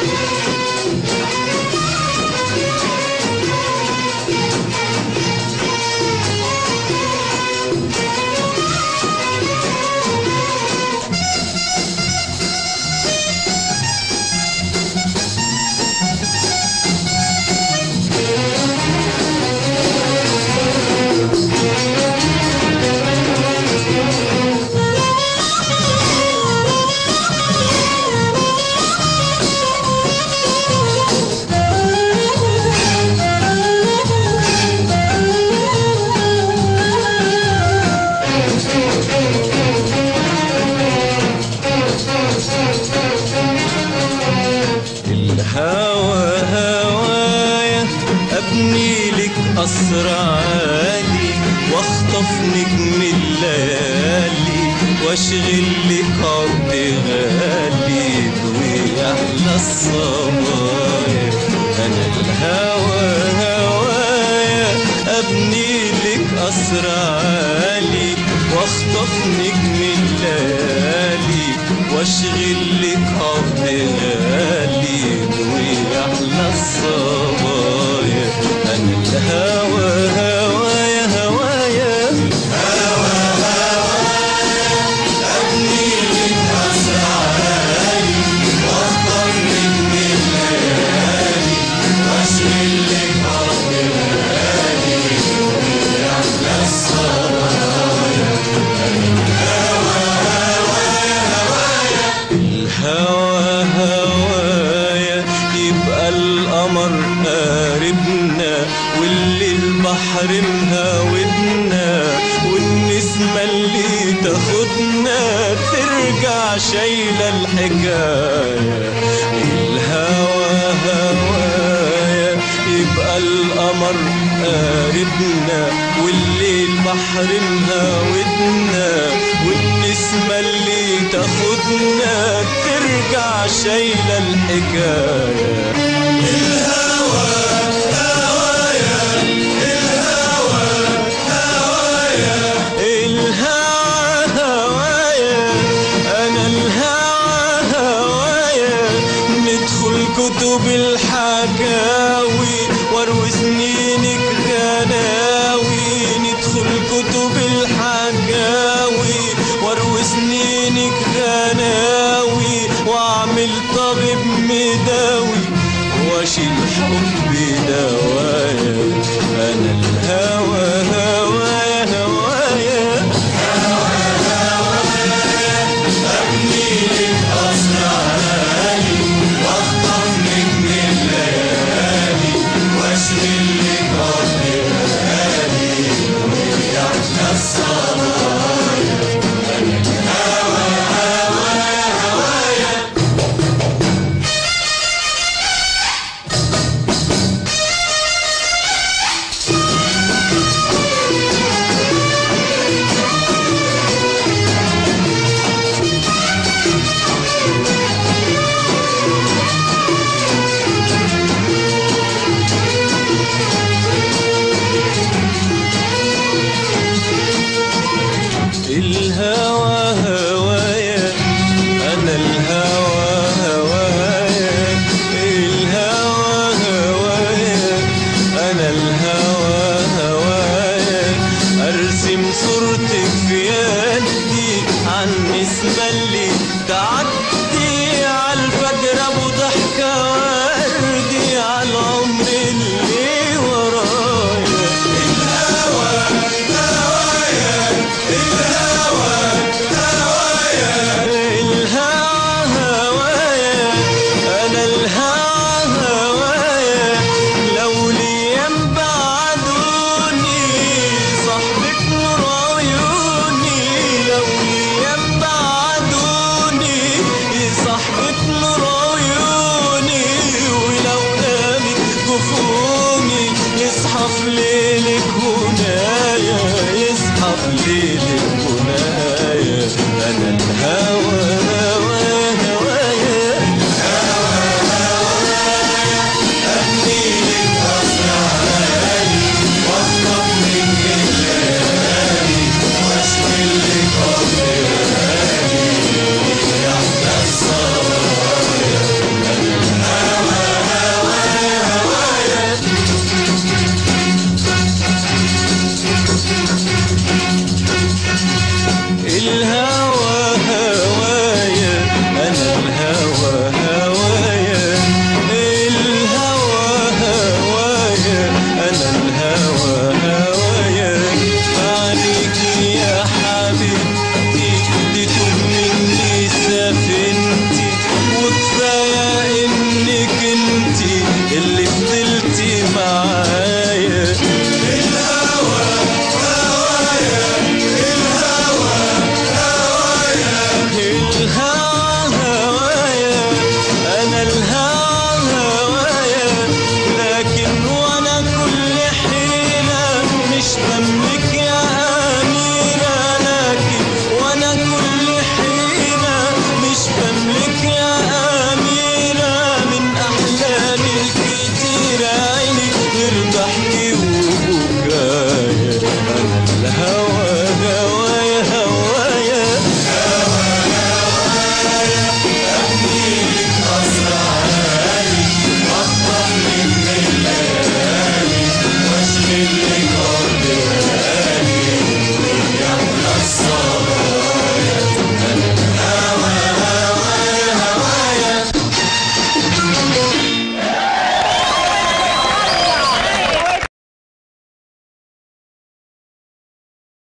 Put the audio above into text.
الهوى هوايا ابني لك قصر عالي واخطف نجم الليالي واشغل لك عقد غالي ويحلى الصبايا. انا الهوى هوايا ابني لك قصر عالي واخطف نجم الليالي واشغل لك عقد غالي ويحلى الصبايا. انا الهوى هوايا هوايا هوى هوايا ابني لك قصر عالي واخطف نجم الليالي واشغل لك عقد غالي ويحلى الصبايا. الهوى هوايا يبقى القمر قاربنا والليل بحر مهاودنا والنسمة اللي تاخدنا ترجع شايلة الحكاية. الهوى هوايا يبقى القمر قاربنا والليل بحر مهاودنا والنسمة اللي تاخدنا ترجع شايلة الحكاية. الهوى هوايا الهوى هوايا الهوى هوايا أنا الهوى هوايا ندخل كتب الحكاوي واروي سنينك غناوي ندخل كتب الحكاوي واروي سنينك غناوي واعمل طبيب مداوي واشيل حبي دوايا. انا الهوى هوايا هوايا ابني لك قصر عالي واخطف نجم الليالي واشغل لك عقد غالي ويحلى الصبايا. الهوى هوايا هوايا الهوى هوايا أنا الهوى هوايا الهوى هوايا أنا الهوى هوايا أرسم صورتك في يدي عالنسمة اللي تعدي عالفجر أبو ضحكة